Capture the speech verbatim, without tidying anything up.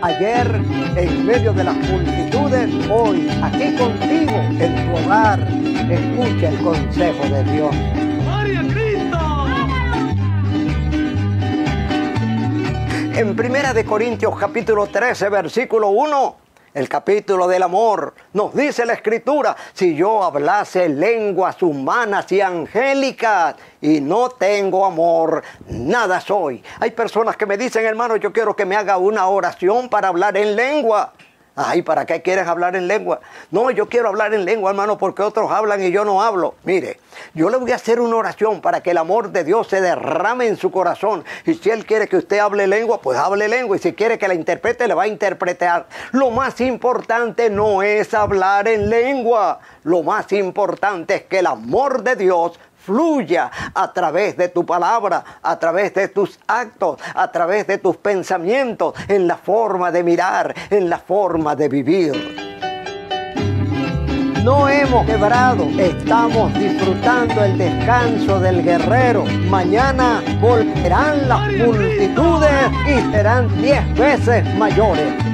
ayer en medio de las multitudes, hoy aquí contigo en tu hogar. Escucha el consejo de Dios. ¡Gloria a Cristo! En Primera de Corintios capítulo trece, versículo uno, el capítulo del amor, nos dice la Escritura: si yo hablase lenguas humanas y angélicas y no tengo amor, nada soy. Hay personas que me dicen: hermano, yo quiero que me haga una oración para hablar en lengua. Ay, ¿para qué quieres hablar en lengua? No, yo quiero hablar en lengua, hermano, porque otros hablan y yo no hablo. Mire, yo le voy a hacer una oración para que el amor de Dios se derrame en su corazón. Y si Él quiere que usted hable lengua, pues hable lengua. Y si quiere que la interprete, le va a interpretar. Lo más importante no es hablar en lengua. Lo más importante es que el amor de Dios fluya a través de tu palabra, a través de tus actos, a través de tus pensamientos, en la forma de mirar, en la forma de vivir. No hemos quebrado, estamos disfrutando el descanso del guerrero. Mañana volverán las multitudes y serán diez veces mayores.